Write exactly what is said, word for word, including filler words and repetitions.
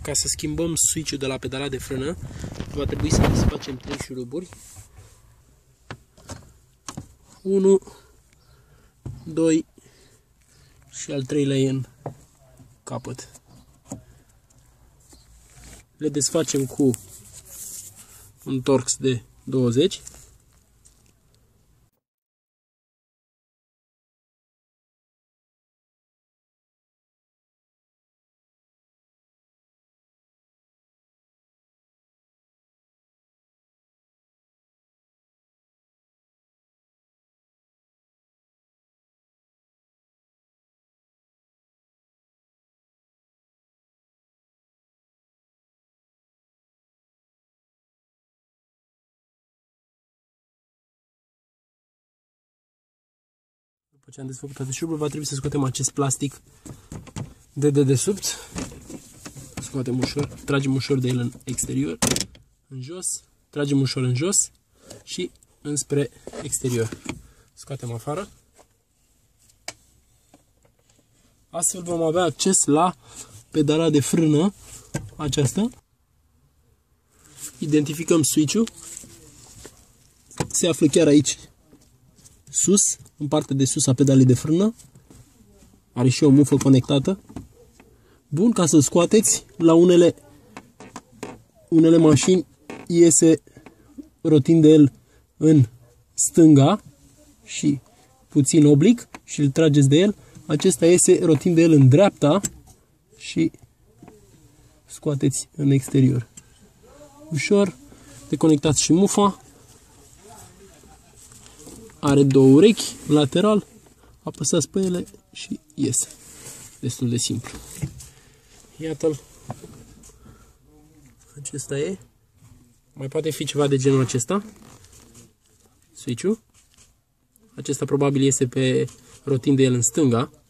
Ca să schimbăm switch-ul de la pedala de frână, va trebui să desfacem trei șuruburi. unu, doi și al treilea e în capăt. Le desfacem cu un Torx de douăzeci. După ce am desfăcut toate șuruburi, va trebui să scoatem acest plastic de dedesubt. Scoatem ușor, tragem ușor de el în exterior, în jos, tragem ușor în jos și înspre exterior. Scoatem afară. Astfel vom avea acces la pedala de frână aceasta. Identificăm switch-ul. Se află chiar aici, sus, în partea de sus a pedalei de frână. Are și o mufă conectată. Bun, ca să-l scoateți, la unele, unele mașini iese rotind de el în stânga și puțin oblic și îl trageți de el. Acesta iese rotind de el în dreapta și scoateți în exterior. Ușor, deconectați și mufa. Are două urechi lateral, apăsați pe ele și iese. Destul de simplu. Iată-l. Acesta e. Mai poate fi ceva de genul acesta. Switch-ul. Acesta probabil iese pe rotind de el în stânga.